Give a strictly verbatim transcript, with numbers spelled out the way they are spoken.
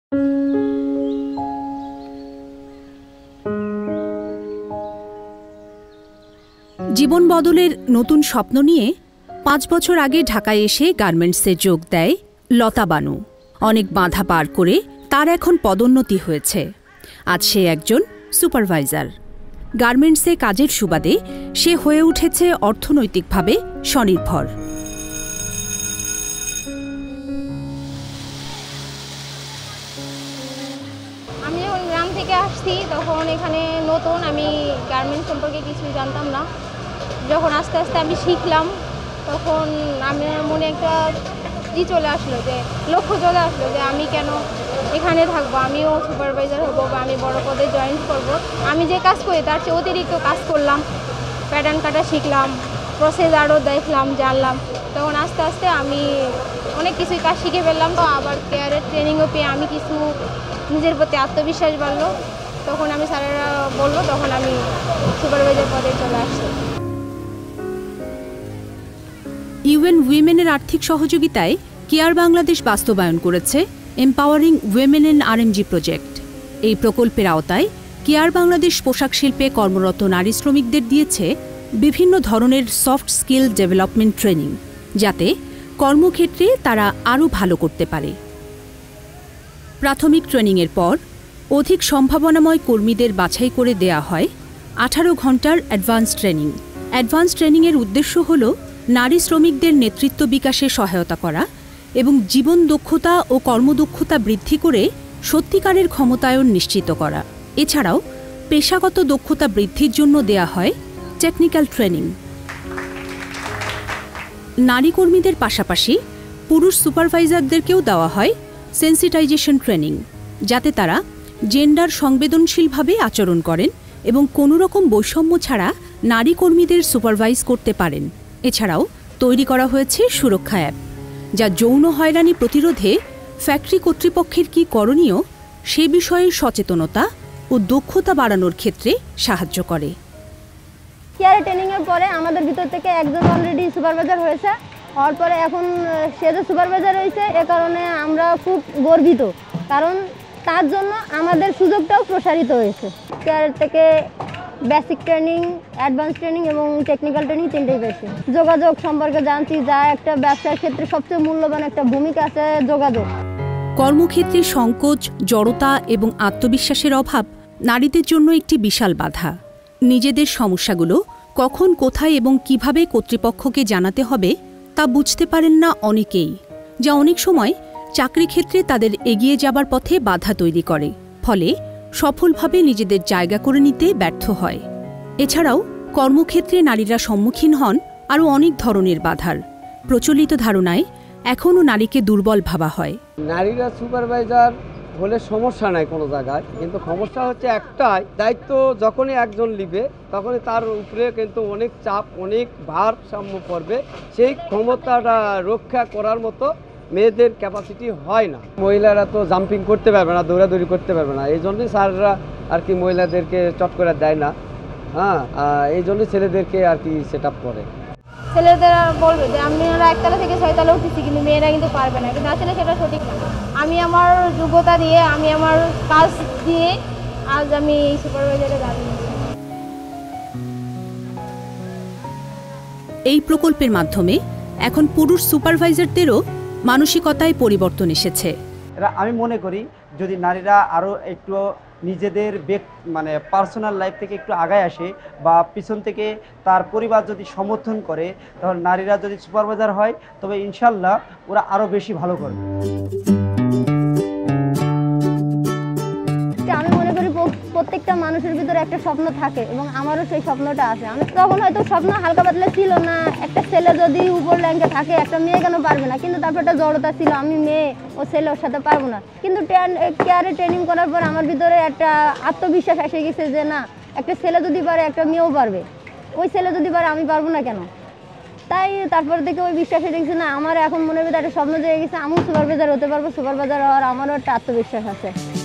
জীবন বদলের নতুন স্বপ্ন নিয়ে পাঁচ বছর আগে ঢাকায় এসে গার্মেন্টসে যোগ দেয় লতা বানু। অনেক বাধা পার করে তার এখন পদোন্নতি হয়েছে। আজ সে একজন সুপারভাইজার। গার্মেন্টসে কাজের সুবাদে সে হয়ে উঠেছে অর্থনৈতিকভাবে স্বনির্ভর। আমি যখন গ্রাম থেকে আসছি তখন এখানে নতুন, আমি গার্মেন্টস সম্পর্কে কিছুই জানতাম না। যখন আস্তে আস্তে আমি শিখলাম তখন আমার মনে একটা ই চলে আসলো, যে লক্ষ্য চলে আসলো যে আমি কেন এখানে থাকবো, আমিও সুপারভাইজার হবো বা আমি বড় পদে জয়েন করব। আমি যে কাজ করি তার চেয়ে অতিরিক্ত কাজ করলাম, প্যাটার্ন কাটা শিখলাম, প্রসেস আরও দেখলাম, জানলাম। তখন আস্তে আস্তে আমি অনেক কিছুই কাজ শিখে ফেললাম। তো আবার কেয়ারের ট্রেনিংও পেয়ে আমি কিছু নিজের প্রতি আত্মবিশ্বাস বাড়লো। তখন আমি স্যারেরা বললো, তখন আমি সুপারভাইজার পদে চলে আসছি। ইউএন উইমেনের আর্থিক সহযোগিতায় কেয়ার বাংলাদেশ বাস্তবায়ন করেছে empowering women in RMG project. এই প্রকল্পের আওতায় কেয়ার বাংলাদেশ পোশাক শিল্পে কর্মরত নারী শ্রমিকদের দিয়েছে বিভিন্ন ধরনের সফট স্কিল ডেভেলপমেন্ট ট্রেনিং, যাতে কর্মক্ষেত্রে তারা আরও ভালো করতে পারে। প্রাথমিক ট্রেনিংয়ের পর অধিক সম্ভাবনাময় কর্মীদের বাছাই করে দেয়া হয় আঠারো ঘন্টার অ্যাডভান্স ট্রেনিং। অ্যাডভান্স ট্রেনিংয়ের উদ্দেশ্য হল নারী শ্রমিকদের নেতৃত্ব বিকাশে সহায়তা করা এবং জীবন দক্ষতা ও কর্মদক্ষতা বৃদ্ধি করে সত্যিকারের ক্ষমতায়ন নিশ্চিত করা। এছাড়াও পেশাগত দক্ষতা বৃদ্ধির জন্য দেয়া হয় টেকনিক্যাল ট্রেনিং। নারী কর্মীদের পাশাপাশি পুরুষ সুপারভাইজারদেরকেও দেওয়া হয় সেন্সিটাইজেশন ট্রেনিং, যাতে তারা জেন্ডার সংবেদনশীলভাবে আচরণ করেন এবং কোনো রকম বৈষম্য ছাড়া নারী কর্মীদের সুপারভাইজ করতে পারেন। এছাড়াও তৈরি করা হয়েছে সুরক্ষা অ্যাপ, যা যৌন হয়রানি প্রতিরোধে ফ্যাক্টরি কর্তৃপক্ষের কী করণীয় সে বিষয়ে সচেতনতা ও দক্ষতা বাড়ানোর ক্ষেত্রে সাহায্য করে। কেয়ার ট্রেনিংয়ের পরে আমাদের ভিতর থেকে একজন অলরেডি সুপারভাইজার হয়েছে। হওয়ার পরে এখন সে যে সুপারভাইজার হয়েছে এ কারণে আমরা খুব গর্বিত, কারণ তার জন্য আমাদের সুযোগটাও প্রসারিত হয়েছে। কেয়ার থেকে বেসিক ট্রেনিং, অ্যাডভান্স ট্রেনিং এবং টেকনিক্যাল ট্রেনিং তিনটেই পেয়েছি। যোগাযোগ সম্পর্কে জানছি, যা একটা ব্যবসার ক্ষেত্রে সবচেয়ে মূল্যবান একটা ভূমিকা আছে যোগাযোগ। কর্মক্ষেত্রে সংকোচ, জড়তা এবং আত্মবিশ্বাসের অভাব নারীদের জন্য একটি বিশাল বাধা। নিজেদের সমস্যাগুলো কখন, কোথায় এবং কিভাবে কর্তৃপক্ষকে জানাতে হবে তা বুঝতে পারেন না অনেকেই, যা অনেক সময় চাকরি ক্ষেত্রে তাদের এগিয়ে যাবার পথে বাধা তৈরি করে, ফলে সফলভাবে নিজেদের জায়গা করে নিতে ব্যর্থ হয়। এছাড়াও কর্মক্ষেত্রে নারীরা সম্মুখীন হন আরও অনেক ধরনের বাধার। প্রচলিত ধারণায় এখনও নারীকে দুর্বল ভাবা হয়। নারীরা সুপারভাইজার হলে সমস্যা নাই কোনো জায়গায়, কিন্তু সমস্যা হচ্ছে একটাই, দায়িত্ব যখনই একজন নিবে তখনই তার উপরে কিন্তু অনেক চাপ, অনেক ভারসাম্য পড়বে। সেই ক্ষমতাটা রক্ষা করার মতো মেয়েদের ক্যাপাসিটি হয় না। মহিলারা তো জাম্পিং করতে পারবে না, দৌড়াদৌড়ি করতে পারবে না, এই জন্যই স্যাররা আর কি মহিলাদেরকে চট করে দেয় না। হ্যাঁ, এই জন্যই ছেলেদেরকে আর কি সেট আপ করে। ছেলেদেরা বলবে যে আমরা একতলা থেকে ছয়তলা উঠেছি, কিন্তু মেয়েরা কিন্তু পারবে না, কিন্তু আসলে সেটা সঠিক না। আমি আমার যোগ্যতা দিয়ে, আমি আমার কাজ দিয়ে আজ আমি এই সুপারভাইজারে দাঁড়িয়েছি। এই প্রকল্পের মাধ্যমে এখন পুরুষ সুপারভাইজারদেরও মানসিকতায় পরিবর্তন এসেছে। আমি মনে করি যদি নারীরা আরও একটু নিজেদের মানে পার্সোনাল লাইফ থেকে একটু আগায় আসে বা পিছন থেকে তার পরিবার যদি সমর্থন করে, তাহলে নারীরা যদি সুপারভাইজার হয় তবে ইনশাল্লাহ ওরা আরও বেশি ভালো করবে। আমি মনে করি প্রত্যেকটা মানুষের ভিতরে একটা স্বপ্ন থাকে এবং আমারও সেই স্বপ্নটা আছে। আমি তখন হয়তো স্বপ্ন হালকা পাতলা ছিল না, একটা ছেলে যদি উপর র্যাঙ্কে থাকে একটা মেয়ে কেন পারবে না, কিন্তু তারপর একটা জড়তা ছিল, আমি মেয়ে ও ছেলে ওর সাথে পারবো না। কিন্তু কেয়ারে ট্রেনিং করার পর আমার ভিতরে একটা আত্মবিশ্বাস এসে গেছে যে না, একটা ছেলে যদি পারে একটা মেয়েও পারবে, ওই ছেলে যদি পারে আমি পারবো না কেন। তাই তারপর থেকে ওই বিশ্বাসে দেখছি না, আমার এখন মনের ভিতরে একটা স্বপ্ন জেগে গেছে, আমিও সুপারভাইজার হতে পারবো, সুপারভাইজার হওয়ার আমারও একটা আত্মবিশ্বাস আছে।